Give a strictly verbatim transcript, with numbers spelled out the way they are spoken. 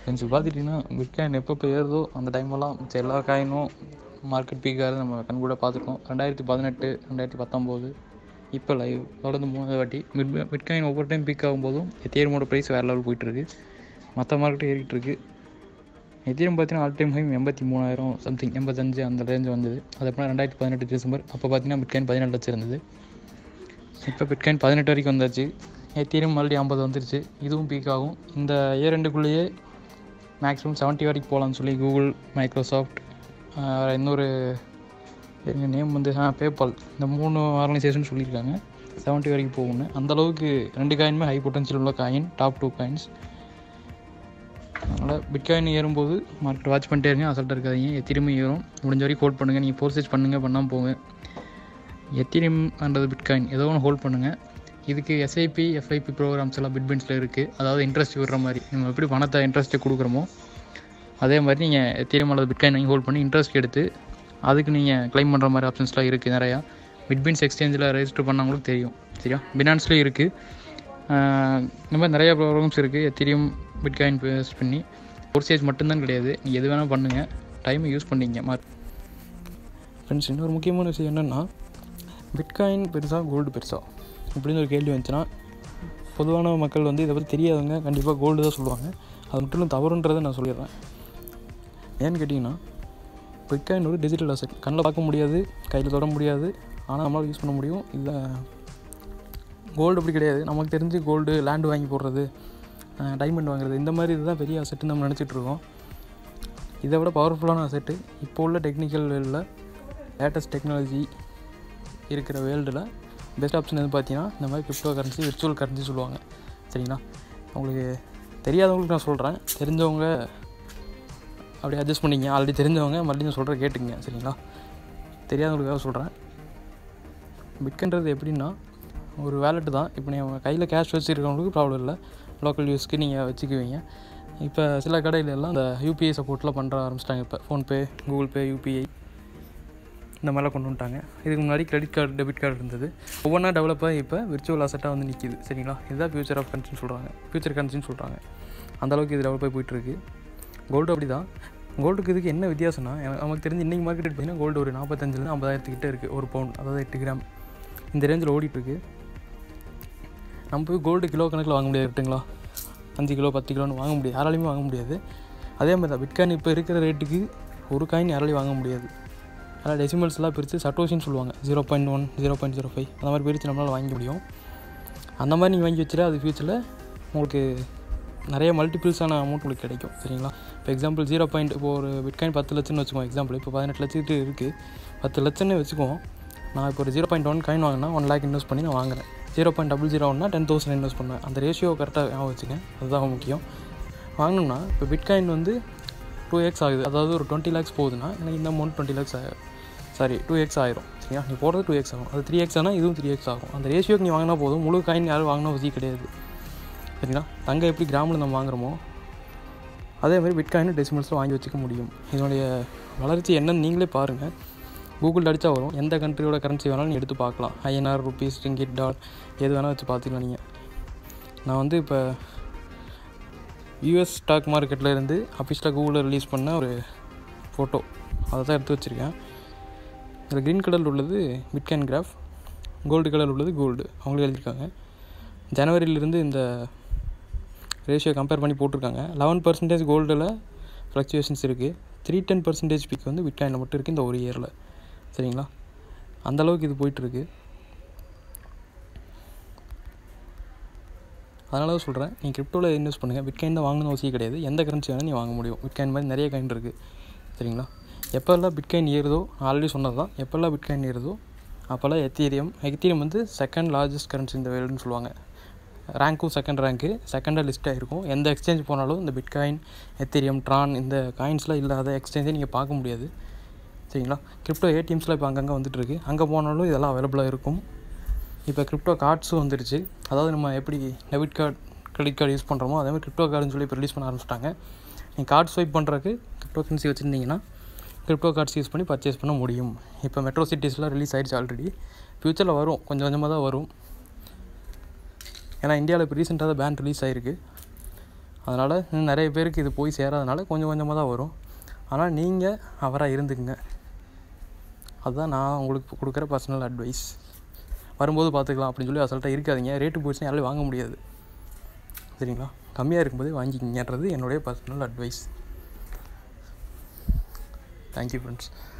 கொஞ்சம் பார்த்துட்டிங்கன்னா பிட்காயின் எப்பப்போ ஏறுதோ அந்த டைமெல்லாம் மிச்ச எல்லா காயினும் மார்க்கெட் பீக்காக நம்ம கண் கூட பார்த்துருக்கோம். ரெண்டாயிரத்தி பதினெட்டு ரெண்டாயிரத்தி பத்தொம்போது இப்போ லைவ் தொடர்ந்து மூணாவது வாட்டி பிட் பிட்காயின் ஒவ்வொரு டைம் பீக் ஆகும்போதும் எத்தீரியமோட ப்ரைஸ் வேறு லெவல் போயிட்டுருக்கு. மற்ற மார்க்கெட்டும் ஏறிட்டு இருக்கு. எத்தீரியம் பார்த்தீங்கன்னா ஆல் டைம் ஹை எண்பத்தி மூணாயிரம் சம்திங் எண்பத்தஞ்சு அந்த ரேஞ்ச் வந்தது. அது அப்புறம் ரெண்டாயிரத்தி பதினெட்டு டிசம்பர் அப்போ பார்த்தீங்கன்னா பிட்காயின் பதினெட்டு லட்சம் இருந்தது. இப்போ பிட்காயின் பதினெட்டு வரைக்கும் வந்தாச்சு. எத்தீரியம் மறுபடியும் ஐம்பது வந்துருச்சு. இதுவும் பீக் ஆகும். இந்த இயர் ரெண்டுக்குள்ளேயே மேக்ஸிமம் செவன்ட்டி வரைக்கும் போகலான்னு சொல்லி கூகுள், மைக்ரோசாஃப்ட், இன்னொரு எங்கள் நேம் வந்து ஆ பேபால், இந்த மூணு ஆர்கனைசேஷன் சொல்லியிருக்காங்க செவன்ட்டி வரைக்கும் போகும்னு. அந்தளவுக்கு ரெண்டு காயினுமே ஹை பொட்டன்ஷியல் உள்ள காயின், டாப் டூ காயின்ஸ். அதனால் பிட்காயின் ஏறும்போது மார்க்கெட் வாட்ச் பண்ணிட்டே இருங்க, அசல்ட்டாக இருக்காதிங்க. எத்தீரியம் ஏறும், முடிஞ்ச வரைக்கும் ஹோல்ட் பண்ணுங்கள். நீங்கள் ஃபோர்சேஜ் பண்ணுங்கள், பண்ணாமல் போங்க. எத்தீரியம்ன்றது பிட்காயின் ஏதோ ஒன்று ஹோல்ட் பண்ணுங்கள். இதுக்கு எஸ்ஐபி, எஃப்ஐபி ப்ரோக்ராம்ஸ் எல்லாம் பிட்பென்ஸில் இருக்குது. அதாவது இன்ட்ரெஸ்ட் விடுற மாதிரி நம்ம எப்படி பணத்தை இன்ட்ரெஸ்ட்டு கொடுக்குறோமோ அதே மாதிரி நீங்கள் எத்தீரியம் அல்லது பிட்காயின் வாங்கி ஹோல்ட் பண்ணி இன்ட்ரெஸ்ட் எடுத்து அதுக்கு நீங்கள் க்ளைம் பண்ணுற மாதிரி ஆப்ஷன்ஸ்லாம் இருக்குது நிறையா. பிட்பீன்ஸ் எக்ஸ்சேஞ்சில் ரெஜிஸ்டர் பண்ணவங்களுக்கு தெரியும், சரியா? பினான்ஸ்லேயும் இருக்குது. இந்த மாதிரி நிறையா ப்ரோக்ராம்ஸ் இருக்குது. எத்தீரியம் பிட்காயின் பேஸ் பண்ணி ஃபோர்சேஜ் மட்டும்தான் கிடையாது, நீங்கள் எது வேணால் பண்ணுங்கள், டைமை யூஸ் பண்ணிங்க. மார்க் ஃப்ரெண்ட்ஸ், இன்னொரு முக்கியமான விஷயம் என்னென்னா, பிட்காயின் பெருசாக கோல்டு பெருசாக இப்படின்னு ஒரு கேள்வி வந்துச்சுன்னா பொதுவான மக்கள் வந்து இதை பற்றி தெரியாதவங்க கண்டிப்பாக கோல்டு தான் சொல்லுவாங்க. அது முற்றிலும் தவறுன்றதை நான் சொல்லிடுறேன். ஏன்னு கேட்டிங்கன்னா, பிட்காயின் ஒரு டிஜிட்டல் அசெட், கண்ணில் பார்க்க முடியாது, கையில் தொட முடியாது, ஆனால் நம்மளால் யூஸ் பண்ண முடியும். இல்லை கோல்டு அப்படி கிடையாது. நமக்கு தெரிஞ்சு கோல்டு லேண்டு வாங்கி போடுறது, டைமண்ட் வாங்குறது, இந்த மாதிரி இதுதான் பெரிய அசெட்டுன்னு நம்ம நினச்சிட்ருக்கோம். இதை விட பவர்ஃபுல்லான அசெட்டு இப்போ உள்ள டெக்னிக்கல் வேல்டில், லேட்டஸ்ட் டெக்னாலஜி இருக்கிற வேர்ல்டில் பெஸ்ட் ஆப்ஷன் எது பார்த்தீங்கன்னா இந்த மாதிரி கிரிப்டோ கரன்சி, விர்ச்சுவல் கரன்சி சொல்லுவாங்க, சரிங்களா? உங்களுக்கு தெரியாதவங்களுக்கு நான் சொல்கிறேன், தெரிஞ்சவங்க அப்படியே அட்ஜஸ்ட் பண்ணிங்க. ஆல்ரெடி தெரிஞ்சவங்க மறுபடியும் நான் சொல்கிறேன் கேட்டுக்குங்க, சரிங்களா? தெரியாதவங்களுக்காக சொல்கிறேன். பிட்காயின்றது எப்படின்னா ஒரு வேலெட்டு தான். இப்போ நீங்கள் கையில் கேஷ் வச்சுருக்கவங்களுக்கு ப்ராப்ளம் இல்லை, லோக்கல் யூஸ்க்கு நீங்கள் வச்சுக்குவீங்க. இப்போ சில கடையில எல்லாம் இந்த யூபிஐ சப்போர்ட்லாம் பண்ணுற ஆரம்பிச்சிட்டாங்க. இப்போ ஃபோன்பே, கூகுள் பே, யூபிஐ இந்த மாதிரிலாம் கொண்டு வந்துட்டாங்க. இதுக்கு முன்னாடி கிரெடிட் கார்டு, டெபிட் கார்டு இருந்தது. ஒவ்வொன்றா டெவலப்பாக இப்போ விர்ச்சுவல் அசெட்டாக வந்து நிற்கிது, சரிங்களா? இதுதான் ஃபியூச்சர் ஆஃப் கரன்சின்னு சொல்கிறாங்க, ஃபியூச்சர் கரன்சின்னு சொல்கிறாங்க. அந்தளவுக்கு இது டெவலப் ஆகி போயிட்டுருக்கு. கோல்டு அப்படி தான். கோல்டுக்கு இதுக்கு என்ன வித்தியாசம்னா, நமக்கு தெரிஞ்சு இன்றைக்கி மார்க்கெட் பார்த்தீங்கன்னா கோல்டு ஒரு நாற்பத்தஞ்சிலேருந்து ஐம்பதாயிரத்துக்கிட்ட இருக்குது ஒரு பவுன், அதாவது எட்டு கிராம் இந்த ரேஞ்சில் ஓடிட்டுருக்கு. நம்ம போய் கோல்டு கிலோ கணக்கில் வாங்க முடியாது, கரெக்டுங்களா? அஞ்சு கிலோ பத்து கிலோன்னு வாங்க முடியாது, யாராலையுமே வாங்க முடியாது. அதே மாதிரி தான் பிட்காயின் இப்போ இருக்கிற ரேட்டுக்கு ஒரு காயின் யாராலையும் வாங்க முடியாது. அதனால் டெசிமல்ஸ்லாம் பிரித்து சட்டோஷின்னு சொல்லுவாங்க, zero point one zero point zero five அந்த மாதிரி பிரித்து நம்மளால் வாங்க முடியும். அந்த மாதிரி நீங்கள் வாங்கி வச்சுட்டு அது ஃபியூச்சரில் உங்களுக்கு நிறைய மல்டிபிள்ஸான அமௌண்ட் உங்களுக்கு கிடைக்கும், சரிங்களா? இப்போ எக்ஸாம்பிள் ஜீரோ பாயிண்ட் இப்போ ஒரு பிட்காயின் பத்து லட்சம்னு வச்சுக்கோங்க. எக்ஸாம்பிள் இப்போ பதினெட்டு லட்சத்துக்கு இருக்குது, பத்து லட்சம்னு வச்சுக்குவோம். நான் இப்போ ஒரு ஜீரோ பாயிண்ட் ஒன் காயின் வாங்கினா ஒன் லேக் இன்வெஸ்ட் பண்ணி நான் வாங்குறேன். ஜீரோ பாயிண்ட் டபுள் ஜீரோ ஒன்னா டென் தௌசண்ட் இன்வெஸ்ட் பண்ணுவேன். அந்த ரேஷியோ கரெக்டாக ஞாபகம் வச்சுக்கேன், அதுதான் முக்கியம். வாங்கணும்னா இப்போ பிட்காயின் வந்து டூ எக்ஸ் ஆகுது, அதாவது ஒரு டுவெண்ட்டி லேக்ஸ் போகுதுன்னா எனக்கு இந்த அமௌண்ட் டுவெண்ட்டி லேக்ஸ் ஆகும், சாரி டூ எக்ஸ் ஆயிரும், சரியா? நீ போடுறது டூ எக்ஸ் ஆகும், அது த்ரீ எக்ஸ் ஆனால் இதுவும் த்ரீ எக்ஸ் ஆகும். அந்த ரேஷியோக்கு நீ வாங்கினா போதும். முழு காயின் யாரும் வாங்கினா உதவி கிடையாது, சரிங்களா? தங்கம் எப்படி கிராமில் நம்ம வாங்குறோமோ அதே மாதிரி பிட்காயின் டெசிமல்ஸில் வாங்கி வச்சுக்க முடியும். இதனுடைய வளர்ச்சி என்னன்னு நீங்களே பாருங்கள், கூகுளில் அடித்தா வரும். எந்த கண்ட்ரியோட கரன்சி வேணாலும் நீங்கள் எடுத்து பார்க்கலாம். ஐஎன்ஆர், ருபீஸ், ரிங்கிட், டாலர் எது வேணால் வச்சு பார்த்துக்கலாம் நீங்கள். நான் வந்து இப்போ யூஎஸ் ஸ்டாக் மார்க்கெட்டில் இருந்து அஃபிஷியலாக கூகுளில் ரிலீஸ் பண்ண ஒரு ஃபோட்டோ அதை தான் எடுத்து வச்சுருக்கேன். இதில் க்ரீன் கலரில் உள்ளது பிட்காயின் கிராஃப், கோல்டு கலர் உள்ளது கோல்டு. அவங்களே எழுதியிருக்காங்க. ஜனவரியிலிருந்து இந்த ரேஷியோ கம்பேர் பண்ணி போட்டிருக்காங்க. லெவன் பர்சன்டேஜ் கோல்டில் ஃப்ளக்சுவேஷன்ஸ் இருக்குது, த்ரீ டென் பர்சன்டேஜ் பிக் வந்து பிட்காயினில் மட்டும் இருக்குது இந்த ஒரு இயரில், சரிங்களா? அந்தளவுக்கு இது போயிட்டுருக்கு. அதனால தான் சொல்கிறேன், நீ கிரிப்டோவில் இன்வெஸ்ட் பண்ணுங்கள். பிட்காயின் தான் வாங்கணும் அவசியம் கிடையாது, எந்த கரன்சி வேணால் நீ வாங்க முடியும். பிட்காயின் மாதிரி நிறைய காயின் இருக்குது, சரிங்களா? எப்போல்லாம் பிட்காயின் ஏறுதோ, ஆல்ரெடி சொன்னது தான், எப்போல்லாம் பிட்காயின் ஏறுதோ அப்போல்லாம் எத்தீரியம் எத்தீரியம் வந்து செகண்ட் லார்ஜஸ்ட் கரன்சி இந்த வேர்ல்டுன்னு சொல்லுவாங்க. ரேங்க்கும் செகண்ட் ரேங்க்கு, செகண்டாக லிஸ்ட் ஆகிருக்கும். எந்த எக்ஸ்சேஞ்ச் போனாலும் இந்த பிட்காயின், எத்தீரியம், ட்ரான் இந்த காயின்ஸ்லாம் இல்லாத எக்ஸ்சேஞ்சே நீங்கள் பார்க்க முடியாது, சரிங்களா? கிரிப்டோ ஏடிஎம்ஸ்லாம் இப்போ அங்கங்கே வந்துட்டுருக்கு, அங்கே போனாலும் இதெல்லாம் அவைலபிளாக இருக்கும். இப்போ கிரிப்டோ கார்ட்ஸும் வந்துடுச்சு. அதாவது நம்ம எப்படி debit card, credit card use பண்ணுறோமோ அதே மாதிரி கிரிப்டோ கார்டுன்னு சொல்லி இப்போ ரிலீஸ் பண்ண ஆரம்பிச்சிட்டாங்க. நீங்கள் கார்டு ஸ்வைப் பண்ணுறதுக்கு கிரிப்டோ கரன்சி வச்சுருந்தீங்கன்னா கிரிப்டோ கார்ட்ஸ் யூஸ் பண்ணி பர்ச்சேஸ் பண்ண முடியும். இப்போ மெட்ரோ சிட்டிஸ்லாம் ரிலீஸ் ஆகிடுச்சு ஆல்ரெடி. ஃப்யூச்சரில் வரும், கொஞ்சம் கொஞ்சமாக தான் வரும். ஏன்னா இந்தியாவில் இப்போ ரீசெண்டாக தான் பேன் ரிலீஸ் ஆகிருக்கு. அதனால் நிறைய பேருக்கு இது போய் சேராதனால கொஞ்சம் கொஞ்சமாக தான் வரும். ஆனால் நீங்கள் அவராக இருந்துக்குங்க. அதுதான் நான் உங்களுக்கு கொடுக்குற பர்சனல் அட்வைஸ். வரும்போது பார்த்துக்கலாம் அப்படின்னு சொல்லி அசல்ட்டாக இருக்காதிங்க. ரேட்டு போயிடுச்சுன்னா யாராலையும் வாங்க முடியாது, சரிங்களா? கம்மியாக இருக்கும்போதே வாங்கிக்கிங்கன்றது என்னுடைய பர்சனல் அட்வைஸ். Thank you friends.